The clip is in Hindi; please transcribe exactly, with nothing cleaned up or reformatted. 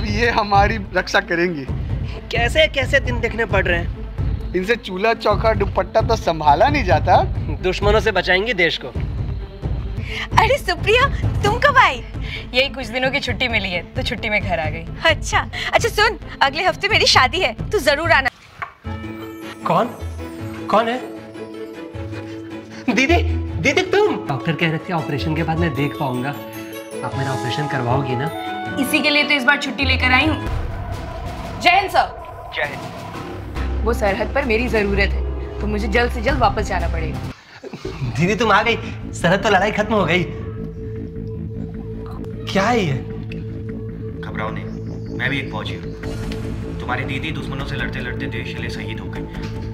ये हमारी रक्षा करेंगी। कैसे कैसे दिन देखने पड़ रहे हैं। इनसे चूल्हा चौका दुपट्टा तो संभाला नहीं जाता। दुश्मनों से बचाएंगी देश को। अरे सुप्रिया, तुम कब आई? यही कुछ दिनों की छुट्टी मिली है तो छुट्टी में घर आ गई। अच्छा अच्छा सुन, अगले हफ्ते मेरी शादी है, तू जरूर आना। कौन कौन है? दीदी दीदी तुम? डॉक्टर कह रहे थे ऑपरेशन के बाद मैं देख पाऊंगा। आप मेरा ऑपरेशन करवाओगी ना? इसी के लिए तो इस बार छुट्टी लेकर आई हूँ। जय हिंद सर। जय हिंद। वो सरहद पर मेरी जरूरत है तो मुझे जल्द से जल्द वापस जाना पड़ेगा। दीदी तुम आ गई, सरहद तो लड़ाई खत्म हो गई। क्या है ये? घबराओ नहीं, मैं भी एक फौजी हूँ। तुम्हारी दीदी दुश्मनों से लड़ते लड़ते देश के लिए शहीद हो गई।